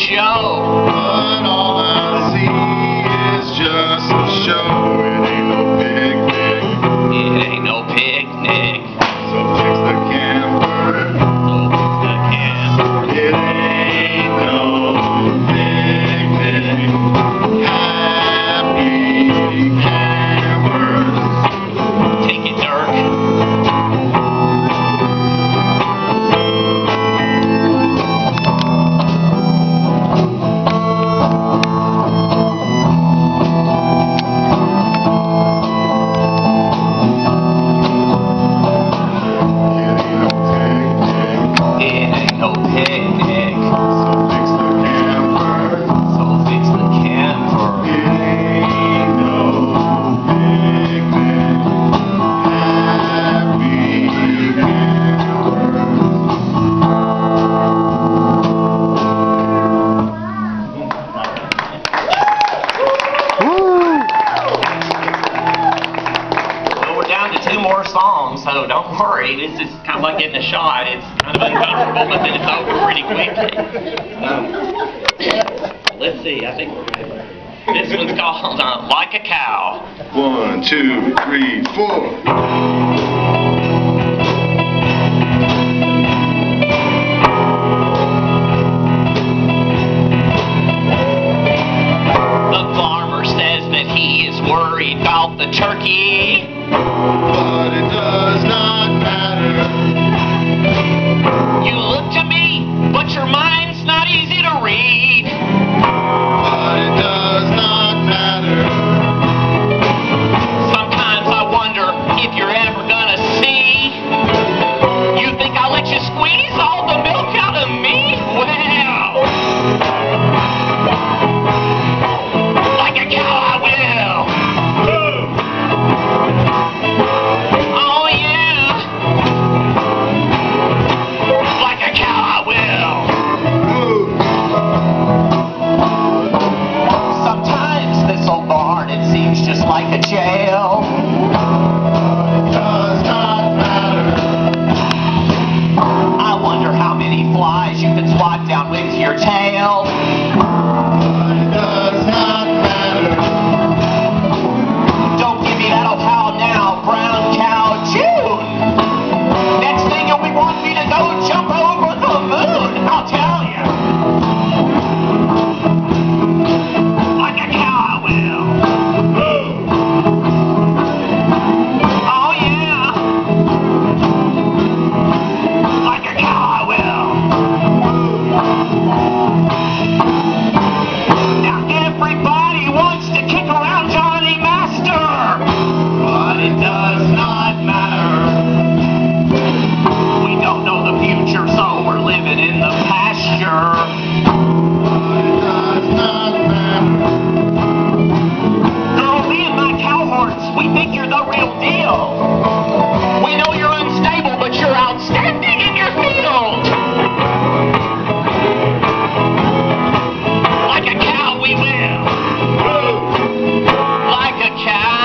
show. But all I see is just a show. It ain't no picnic. It ain't no picnic. So fix the camper. So fix the camper. It ain't no picnic. Happy campers. Take it, Dirk. So don't worry, this is kind of like getting a shot. It's kind of uncomfortable, but then it's over pretty quickly. Let's see, I think we're ready. This one's called Like a Cow. 1, 2, 3, 4. Worried about the turkey, but it does not matter. You look to me, but your mind's not easy to read. But it does not matter. Sometimes I wonder if you're ever gonna see. You think I'll let you squeeze all the milk out of me? Well, like a cow I will. Oh yeah, like a cow I will. Sometimes this old barn, it seems just like a jail. It does not matter. I wonder how many flies you can swat down with your tail. But it does not matter. Don't give me that old cow now, brown cow June. Next thing you'll be wanting me to go jump over the moon, I'll tell you. Like a cow I will. Oh yeah. Like a cow I will. Now everybody wants to kick around Johnny Master, but it does not matter. We don't know the future, so we're living in the pasture. But it does not matter. Girl, me and my cowhorns, we think you're the real deal. We know you're unstable, but you're outstanding in your field. Like a cow we will. Like a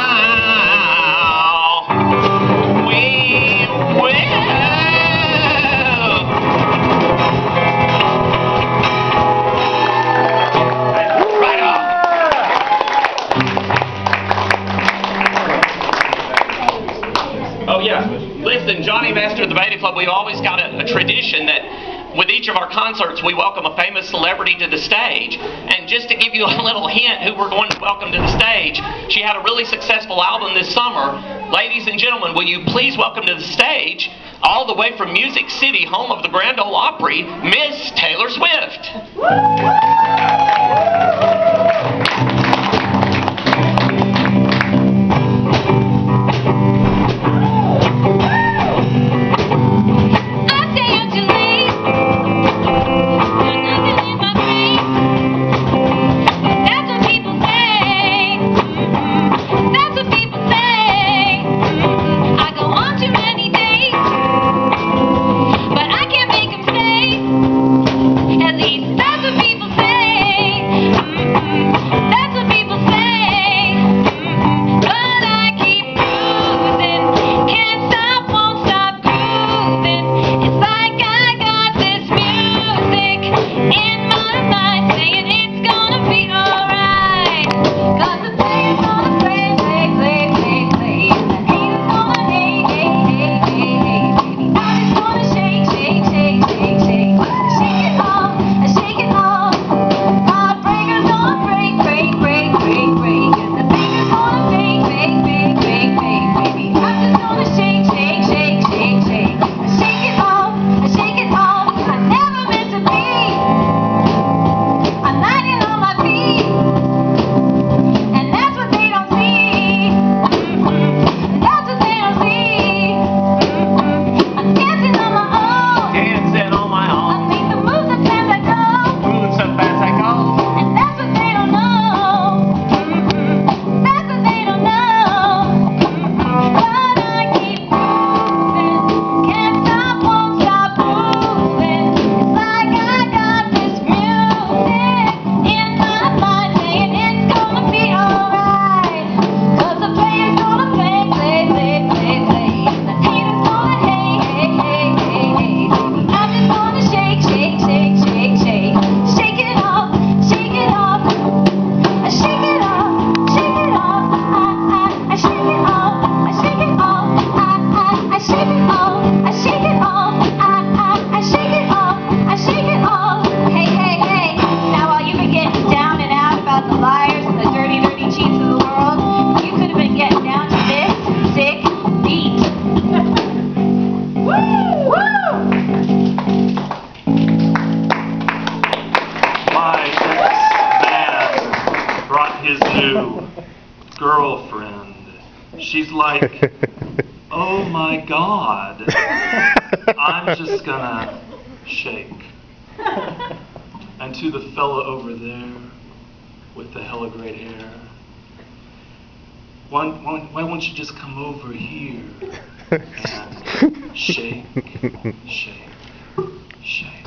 cow we will. Right on. Oh yeah, listen, Johnny Master of the Beta Club, we've always got a tradition that with each of our concerts we welcome a famous celebrity to the stage. And just to give you a little hint who we're going to welcome to the stage, she had a really successful album this summer. Ladies and gentlemen, will you please welcome to the stage, all the way from Music City, home of the Grand Ole Opry, Miss Taylor Swift. At least that's what people say. new girlfriend. She's like, oh my God, I'm just gonna shake. And to the fella over there with the hella great hair, why won't you just come over here and shake, shake, shake.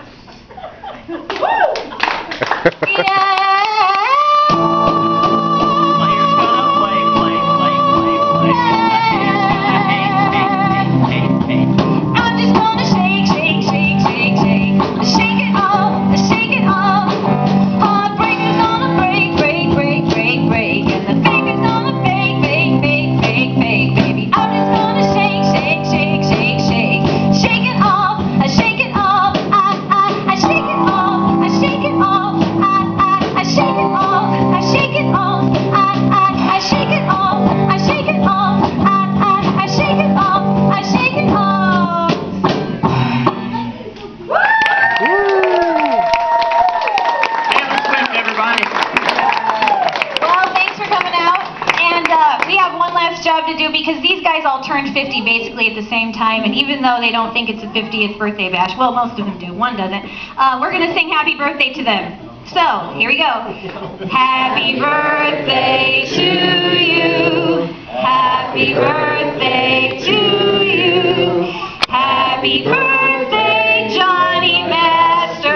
Job to do because these guys all turned 50 basically at the same time, and even though they don't think it's a 50th birthday bash, well, most of them do, one doesn't, we're going to sing happy birthday to them. So, here we go. Happy birthday to you. Happy birthday to you. Happy birthday, Johnny Master.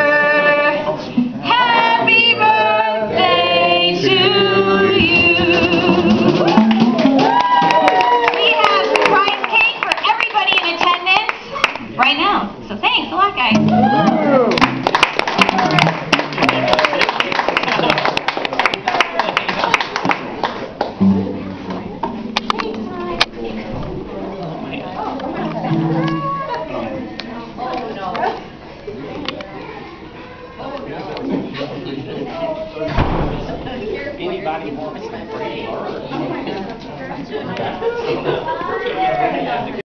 Happy birthday to you. Right now. So thanks a lot, guys. Anybody wants to bring